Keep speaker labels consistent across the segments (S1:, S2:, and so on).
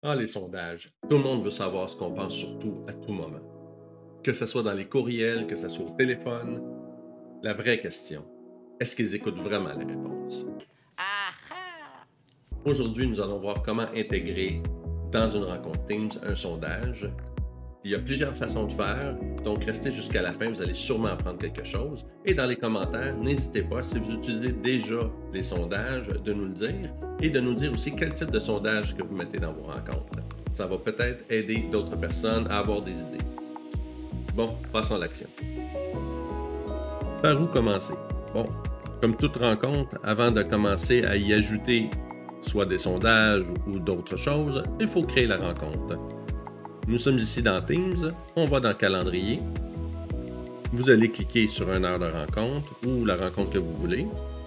S1: Ah, les sondages. Tout le monde veut savoir ce qu'on pense surtout à tout moment. Que ce soit dans les courriels, que ce soit au téléphone. La vraie question, est-ce qu'ils écoutent vraiment les réponses?
S2: Aha!
S1: Aujourd'hui, nous allons voir comment intégrer dans une rencontre Teams un sondage. Il y a plusieurs façons de faire, donc restez jusqu'à la fin, vous allez sûrement apprendre quelque chose. Et dans les commentaires, n'hésitez pas, si vous utilisez déjà les sondages, de nous le dire et de nous dire aussi quel type de sondage que vous mettez dans vos rencontres. Ça va peut-être aider d'autres personnes à avoir des idées. Bon, passons à l'action. Par où commencer? Bon, comme toute rencontre, avant de commencer à y ajouter soit des sondages ou d'autres choses, il faut créer la rencontre. Nous sommes ici dans Teams, on va dans Calendrier. Vous allez cliquer sur une heure de rencontre ou la rencontre que vous voulez.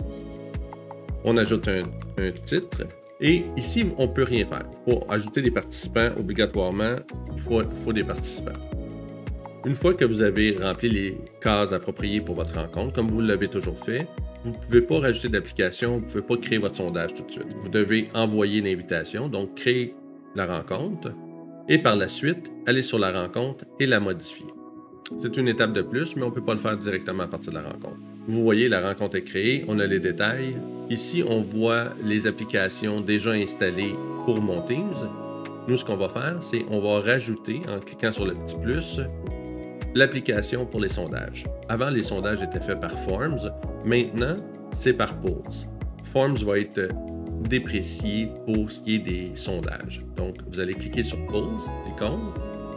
S1: On ajoute un titre et ici, on ne peut rien faire. Pour ajouter des participants, obligatoirement, il faut des participants. Une fois que vous avez rempli les cases appropriées pour votre rencontre, comme vous l'avez toujours fait, vous ne pouvez pas rajouter d'application, vous ne pouvez pas créer votre sondage tout de suite. Vous devez envoyer l'invitation, donc créer la rencontre, et par la suite, aller sur la rencontre et la modifier. C'est une étape de plus, mais on ne peut pas le faire directement à partir de la rencontre. Vous voyez, la rencontre est créée, on a les détails. Ici, on voit les applications déjà installées pour mon Teams. Nous, ce qu'on va faire, c'est qu'on va rajouter, en cliquant sur le petit plus, l'application pour les sondages. Avant, les sondages étaient faits par Forms. Maintenant, c'est par Polls. Forms va être déprécié pour ce qui est des sondages. Donc, vous allez cliquer sur Polls, l'icône.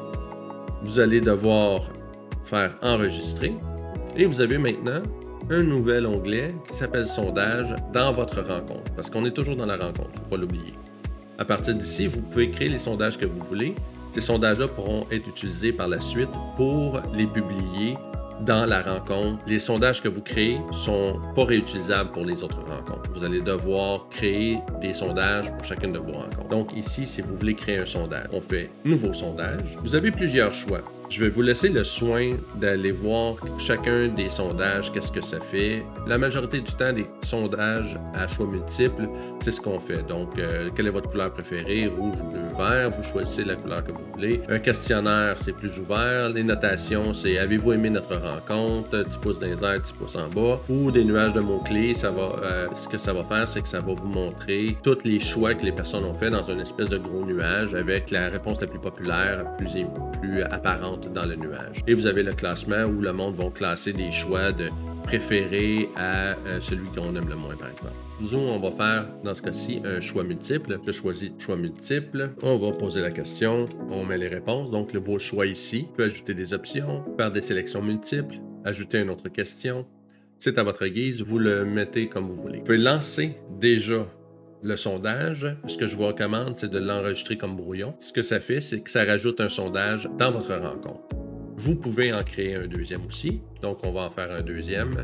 S1: Vous allez devoir faire Enregistrer. Et vous avez maintenant un nouvel onglet qui s'appelle Sondage dans votre rencontre. Parce qu'on est toujours dans la rencontre, il ne faut pas l'oublier. À partir d'ici, vous pouvez créer les sondages que vous voulez. Ces sondages-là pourront être utilisés par la suite pour les publier dans la rencontre. Les sondages que vous créez ne sont pas réutilisables pour les autres rencontres. Vous allez devoir créer des sondages pour chacune de vos rencontres. Donc ici, si vous voulez créer un sondage, on fait Nouveau sondage. Vous avez plusieurs choix. Je vais vous laisser le soin d'aller voir chacun des sondages, qu'est-ce que ça fait. La majorité du temps, des sondages à choix multiples, c'est ce qu'on fait. Donc, quelle est votre couleur préférée? Rouge, bleu, vert. Vous choisissez la couleur que vous voulez. Un questionnaire, c'est plus ouvert. Les notations, c'est avez-vous aimé notre rencontre? Petit pouce dans les airs, petit pouce en bas. Ou des nuages de mots-clés. Ce que ça va faire, c'est que ça va vous montrer tous les choix que les personnes ont fait dans une espèce de gros nuage avec la réponse la plus populaire, plus apparente dans le nuage. Et vous avez le classement où le monde va classer des choix de préférés à celui qu'on aime le moins, par exemple. Nous, on va faire, dans ce cas-ci, un choix multiple. Je choisis choix multiple. On va poser la question. On met les réponses. Donc, vos choix ici. Vous pouvez ajouter des options, faire des sélections multiples, ajouter une autre question. C'est à votre guise. Vous le mettez comme vous voulez. Vous pouvez lancer déjà le sondage. Ce que je vous recommande, c'est de l'enregistrer comme brouillon. Ce que ça fait, c'est que ça rajoute un sondage dans votre rencontre. Vous pouvez en créer un deuxième aussi. Donc, on va en faire un deuxième.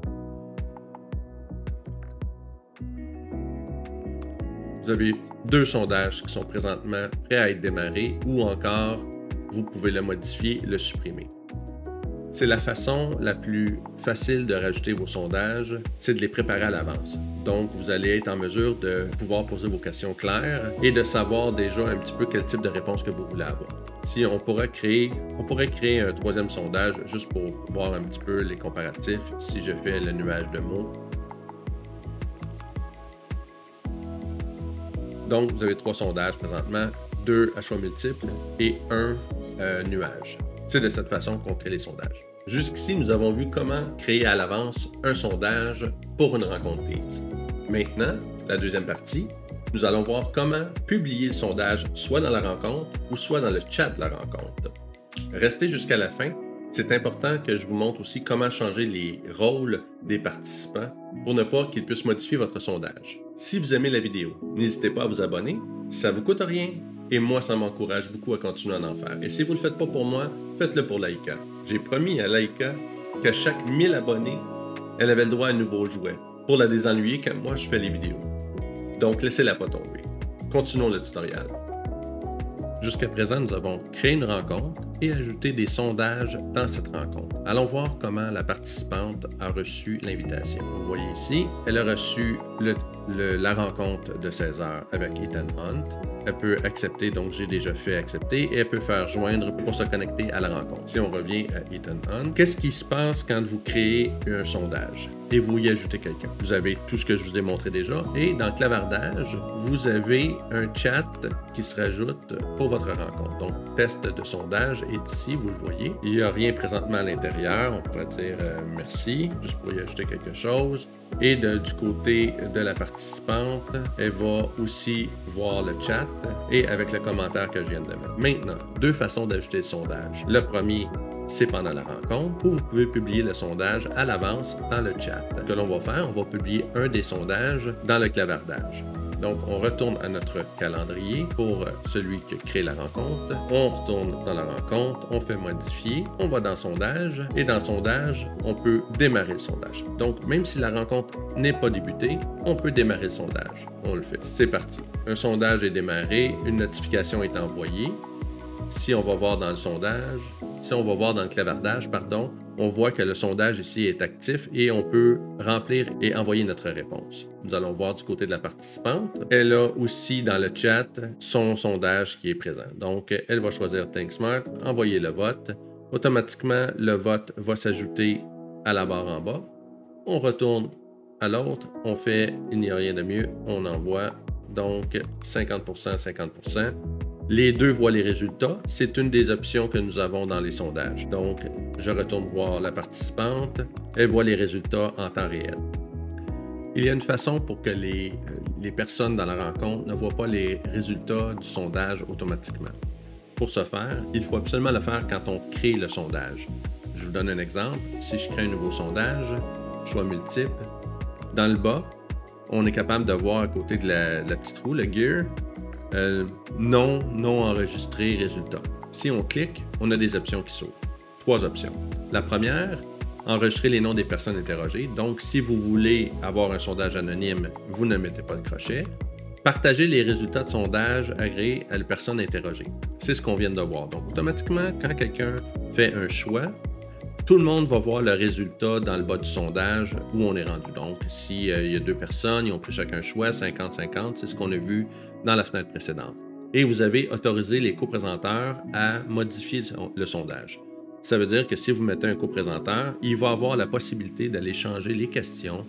S1: Vous avez deux sondages qui sont présentement prêts à être démarrés ou encore, vous pouvez le modifier, le supprimer. C'est la façon la plus facile de rajouter vos sondages, c'est de les préparer à l'avance. Donc, vous allez être en mesure de pouvoir poser vos questions claires et de savoir déjà un petit peu quel type de réponse que vous voulez avoir. Si on pourrait créer un troisième sondage juste pour voir un petit peu les comparatifs si je fais le nuage de mots. Donc, vous avez trois sondages présentement, deux à choix multiples et un nuage. C'est de cette façon qu'on crée les sondages. Jusqu'ici, nous avons vu comment créer à l'avance un sondage pour une rencontre Teams. Maintenant, la deuxième partie, nous allons voir comment publier le sondage soit dans la rencontre ou soit dans le chat de la rencontre. Restez jusqu'à la fin. C'est important que je vous montre aussi comment changer les rôles des participants pour ne pas qu'ils puissent modifier votre sondage. Si vous aimez la vidéo, n'hésitez pas à vous abonner. Ça ne vous coûte rien. Et moi, ça m'encourage beaucoup à continuer à en faire. Et si vous ne le faites pas pour moi, faites-le pour Laïka. J'ai promis à Laïka qu'à chaque 1000 abonnés, elle avait le droit à un nouveau jouet pour la désennuyer quand moi je fais les vidéos. Donc, laissez-la pas tomber. Continuons le tutoriel. Jusqu'à présent, nous avons créé une rencontre et ajouté des sondages dans cette rencontre. Allons voir comment la participante a reçu l'invitation. Vous voyez ici, elle a reçu la rencontre de 16 heures avec Ethan Hunt. elle peut accepter, donc j'ai déjà fait accepter, et elle peut faire joindre pour se connecter à la rencontre. Si on revient à Ethan On, qu'est-ce qui se passe quand vous créez un sondage et vous y ajoutez quelqu'un? Vous avez tout ce que je vous ai montré déjà, et dans Clavardage, vous avez un chat qui se rajoute pour votre rencontre. Donc, test de sondage est ici, vous le voyez. Il n'y a rien présentement à l'intérieur. On pourrait dire merci, juste pour y ajouter quelque chose. Et du côté de la participante, elle va aussi voir le chat et avec le commentaire que je viens de mettre. Maintenant, deux façons d'ajouter le sondage. Le premier, c'est pendant la rencontre, où vous pouvez publier le sondage à l'avance dans le chat. Ce que l'on va faire, on va publier un des sondages dans le clavardage. Donc, on retourne à notre calendrier pour celui qui crée la rencontre. On retourne dans la rencontre, on fait modifier, on va dans sondage, et dans sondage, on peut démarrer le sondage. Donc, même si la rencontre n'est pas débutée, on peut démarrer le sondage. On le fait. C'est parti. Un sondage est démarré, une notification est envoyée. Si on va voir dans le sondage, si on va voir dans le clavardage, pardon, on voit que le sondage ici est actif et on peut remplir et envoyer notre réponse. Nous allons voir du côté de la participante. Elle a aussi dans le chat son sondage qui est présent. Donc, elle va choisir Think Smart, envoyer le vote. Automatiquement, le vote va s'ajouter à la barre en bas. On retourne à l'autre, on fait « Il n'y a rien de mieux », on envoie donc 50%, 50%. Les deux voient les résultats. C'est une des options que nous avons dans les sondages. Donc, je retourne voir la participante. Elle voit les résultats en temps réel. Il y a une façon pour que les personnes dans la rencontre ne voient pas les résultats du sondage automatiquement. Pour ce faire, il faut absolument le faire quand on crée le sondage. Je vous donne un exemple. Si je crée un nouveau sondage, choix multiple, dans le bas, on est capable de voir à côté de la petite roue, le gear, non enregistré, résultat. Si on clique, on a des options qui s'ouvrent. Trois options. La première, enregistrer les noms des personnes interrogées. Donc, si vous voulez avoir un sondage anonyme, vous ne mettez pas le crochet. Partager les résultats de sondage agréés à la personne interrogée. C'est ce qu'on vient de voir. Donc, automatiquement, quand quelqu'un fait un choix, tout le monde va voir le résultat dans le bas du sondage où on est rendu. Donc, s'il y a deux personnes, ils ont pris chacun un choix, 50-50, c'est ce qu'on a vu dans la fenêtre précédente. Et vous avez autorisé les coprésentateurs à modifier le sondage. Ça veut dire que si vous mettez un coprésenteur, il va avoir la possibilité d'aller changer les questions,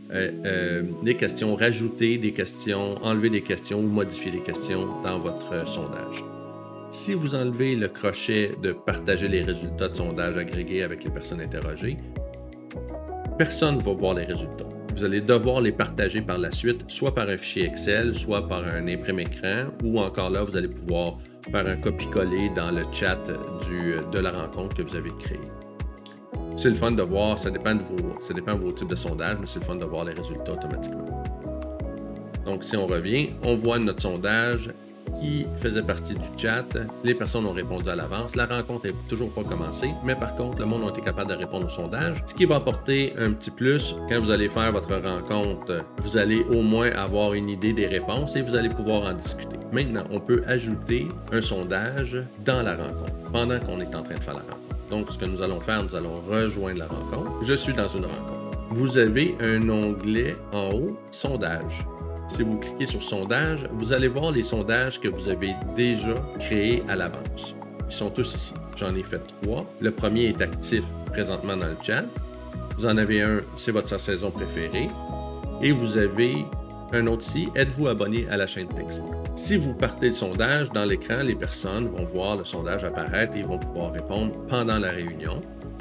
S1: rajouter des questions, enlever des questions ou modifier des questions dans votre sondage. Si vous enlevez le crochet de partager les résultats de sondage agrégés avec les personnes interrogées, personne ne va voir les résultats. Vous allez devoir les partager par la suite, soit par un fichier Excel, soit par un imprime-écran, ou encore là, vous allez pouvoir faire un copier-coller dans le chat de la rencontre que vous avez créée. C'est le fun de voir, ça dépend de vos types de sondages, mais c'est le fun de voir les résultats automatiquement. Donc, si on revient, on voit notre sondage qui faisait partie du chat. Les personnes ont répondu à l'avance. La rencontre n'est toujours pas commencée, mais par contre, le monde a été capable de répondre au sondage, ce qui va apporter un petit plus quand vous allez faire votre rencontre. Vous allez au moins avoir une idée des réponses et vous allez pouvoir en discuter. Maintenant, on peut ajouter un sondage dans la rencontre, pendant qu'on est en train de faire la rencontre. Donc, ce que nous allons faire, nous allons rejoindre la rencontre. Je suis dans une rencontre. Vous avez un onglet en haut, sondage. Si vous cliquez sur sondage, vous allez voir les sondages que vous avez déjà créés à l'avance. Ils sont tous ici. J'en ai fait 3. Le premier est actif présentement dans le chat. Vous en avez un, c'est votre saison préférée. Et vous avez un autre ici, êtes-vous abonné à la chaîne Texte. Si vous partez le sondage, dans l'écran, les personnes vont voir le sondage apparaître et ils vont pouvoir répondre pendant la réunion.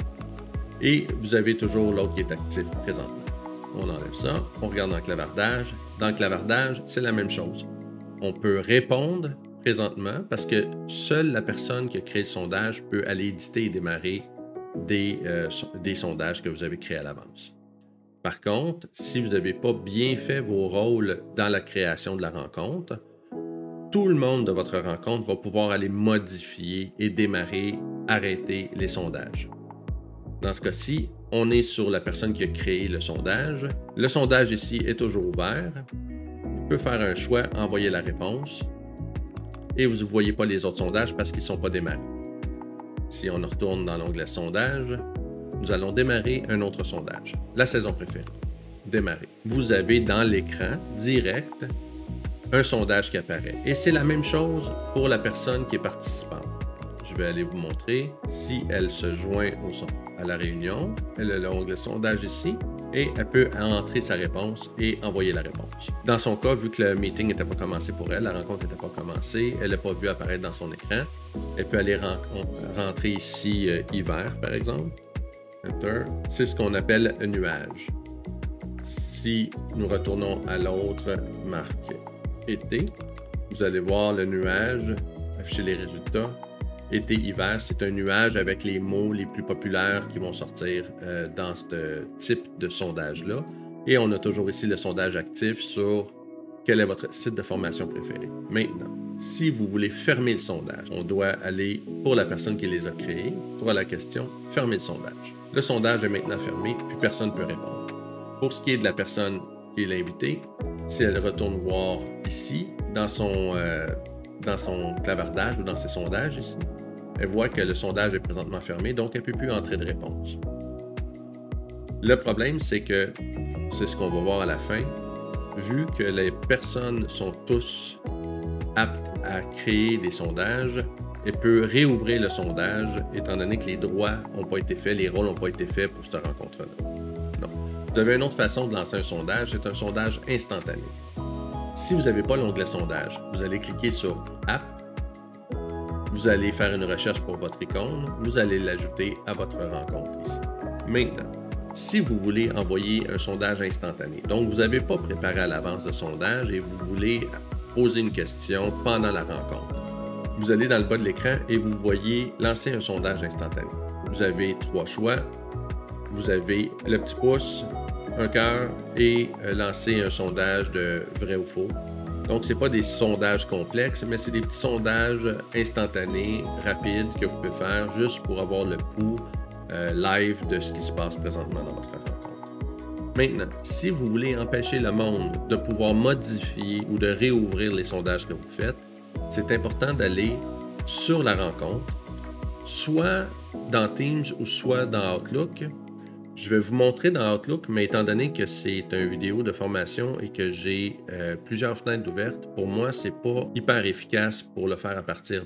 S1: Et vous avez toujours l'autre qui est actif présentement. On enlève ça, on regarde dans le clavardage. Dans le clavardage, c'est la même chose. On peut répondre présentement parce que seule la personne qui a créé le sondage peut aller éditer et démarrer des sondages que vous avez créés à l'avance. Par contre, si vous n'avez pas bien fait vos rôles dans la création de la rencontre, tout le monde de votre rencontre va pouvoir aller modifier et démarrer, arrêter les sondages. Dans ce cas-ci, on est sur la personne qui a créé le sondage. Le sondage ici est toujours ouvert. Vous pouvez faire un choix, envoyer la réponse. Et vous ne voyez pas les autres sondages parce qu'ils ne sont pas démarrés. Si on retourne dans l'onglet sondage, nous allons démarrer un autre sondage. La saison préférée. Démarrer. Vous avez dans l'écran direct un sondage qui apparaît. Et c'est la même chose pour la personne qui est participante. Je vais aller vous montrer si elle se joint à la réunion. Elle a l'onglet sondage ici et elle peut entrer sa réponse et envoyer la réponse. Dans son cas, vu que le meeting n'était pas commencé pour elle, la rencontre n'était pas commencée, elle n'a pas vu apparaître dans son écran, elle peut aller rentrer ici hiver, par exemple. Enter. C'est ce qu'on appelle un nuage. Si nous retournons à l'autre marque été, vous allez voir le nuage afficher les résultats. Été, hiver, c'est un nuage avec les mots les plus populaires qui vont sortir dans ce type de sondage-là. Et on a toujours ici le sondage actif sur quel est votre site de formation préféré. Maintenant, si vous voulez fermer le sondage, on doit aller pour la personne qui les a créés, pour la question « Fermer le sondage ». Le sondage est maintenant fermé, puis personne ne peut répondre. Pour ce qui est de la personne qui est l'invitée, si elle retourne voir ici, dans son clavardage ou dans ses sondages ici, elle voit que le sondage est présentement fermé, donc elle ne peut plus entrer de réponse. Le problème, c'est que, c'est ce qu'on va voir à la fin, vu que les personnes sont tous aptes à créer des sondages, elle peut réouvrir le sondage, étant donné que les droits n'ont pas été faits, les rôles n'ont pas été faits pour cette rencontre-là. Non. Vous avez une autre façon de lancer un sondage, c'est un sondage instantané. Si vous n'avez pas l'onglet sondage, vous allez cliquer sur App, vous allez faire une recherche pour votre icône, vous allez l'ajouter à votre rencontre ici. Maintenant, si vous voulez envoyer un sondage instantané, donc vous n'avez pas préparé à l'avance de sondage et vous voulez poser une question pendant la rencontre, vous allez dans le bas de l'écran et vous voyez lancer un sondage instantané. Vous avez 3 choix. Vous avez le petit pouce, un cœur et lancer un sondage de vrai ou faux. Donc, ce n'est pas des sondages complexes, mais c'est des petits sondages instantanés, rapides, que vous pouvez faire juste pour avoir le pouls live de ce qui se passe présentement dans votre rencontre. Maintenant, si vous voulez empêcher le monde de pouvoir modifier ou de réouvrir les sondages que vous faites, c'est important d'aller sur la rencontre, soit dans Teams ou soit dans Outlook. Je vais vous montrer dans Outlook, mais étant donné que c'est une vidéo de formation et que j'ai plusieurs fenêtres ouvertes, pour moi, c'est pas hyper efficace pour le faire à partir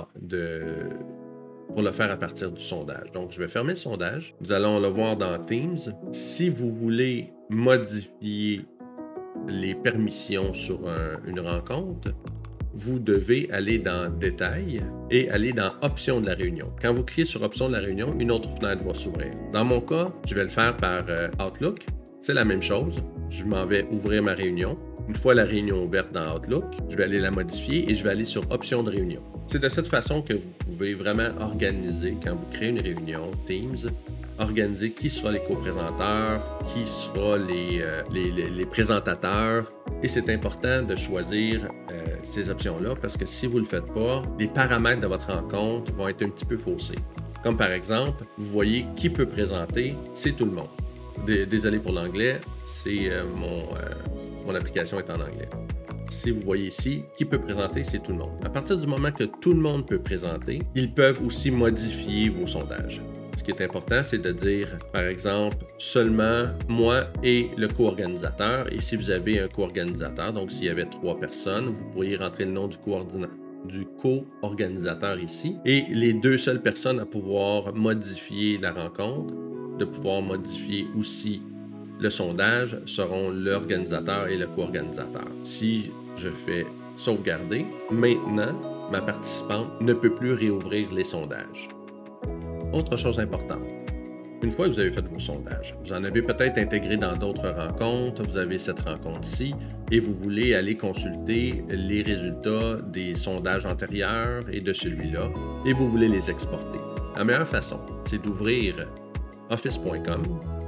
S1: du sondage. Donc, je vais fermer le sondage. Nous allons le voir dans Teams. Si vous voulez modifier les permissions sur une rencontre, vous devez aller dans Détails et aller dans Options de la réunion. Quand vous cliquez sur Options de la réunion, une autre fenêtre va s'ouvrir. Dans mon cas, je vais le faire par Outlook. C'est la même chose. Je m'en vais ouvrir ma réunion. Une fois la réunion ouverte dans Outlook, je vais aller la modifier et je vais aller sur Options de réunion. C'est de cette façon que vous pouvez vraiment organiser, quand vous créez une réunion Teams, organiser qui sera les co-présenteurs, qui sera les présentateurs. Et c'est important de choisir ces options-là parce que si vous ne le faites pas, les paramètres de votre rencontre vont être un petit peu faussés. Comme par exemple, vous voyez qui peut présenter, c'est tout le monde. Désolé pour l'anglais, c'est mon application est en anglais. Si vous voyez ici, qui peut présenter, c'est tout le monde. À partir du moment que tout le monde peut présenter, ils peuvent aussi modifier vos sondages. Ce qui est important, c'est de dire, par exemple, seulement moi et le co-organisateur. Et si vous avez un co-organisateur, donc s'il y avait 3 personnes, vous pourriez rentrer le nom du co-organisateur ici. Et les 2 seules personnes à pouvoir modifier la rencontre, de pouvoir modifier aussi le sondage, seront l'organisateur et le co-organisateur. Si je fais sauvegarder, maintenant, ma participante ne peut plus réouvrir les sondages. Autre chose importante, une fois que vous avez fait vos sondages, vous en avez peut-être intégré dans d'autres rencontres, vous avez cette rencontre-ci et vous voulez aller consulter les résultats des sondages antérieurs et de celui-là et vous voulez les exporter. La meilleure façon, c'est d'ouvrir office.com.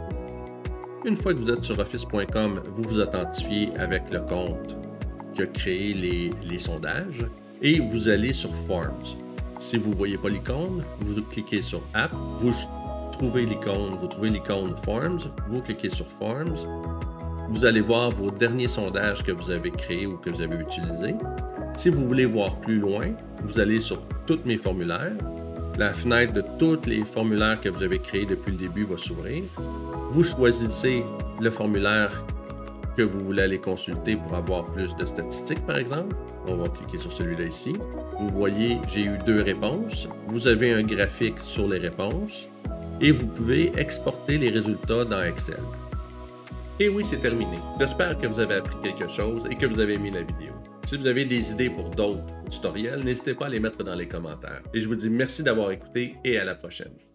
S1: Une fois que vous êtes sur office.com, vous vous authentifiez avec le compte qui a créé les sondages et vous allez sur Forms. Si vous ne voyez pas l'icône, vous cliquez sur App, vous trouvez l'icône Forms, vous cliquez sur Forms, vous allez voir vos derniers sondages que vous avez créés ou que vous avez utilisés. Si vous voulez voir plus loin, vous allez sur Tous mes formulaires. La fenêtre de tous les formulaires que vous avez créés depuis le début va s'ouvrir. Vous choisissez le formulaire que vous voulez aller consulter pour avoir plus de statistiques, par exemple. On va cliquer sur celui-là ici. Vous voyez, j'ai eu 2 réponses. Vous avez un graphique sur les réponses et vous pouvez exporter les résultats dans Excel. Et oui, c'est terminé. J'espère que vous avez appris quelque chose et que vous avez aimé la vidéo. Si vous avez des idées pour d'autres tutoriels, n'hésitez pas à les mettre dans les commentaires. Et je vous dis merci d'avoir écouté et à la prochaine.